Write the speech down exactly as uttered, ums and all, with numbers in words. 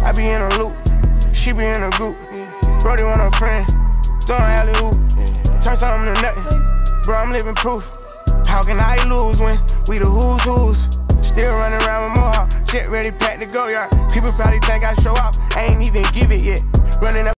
I be in a loop, she be in a group. Brody want a friend, throwing alley-oop. Turn something to nothing, bro, I'm living proof. How can I lose when we the who's who's? Still running around with Mohawk, shit ready, packed to go yard. People probably think I show up, I ain't even give it yet. Running up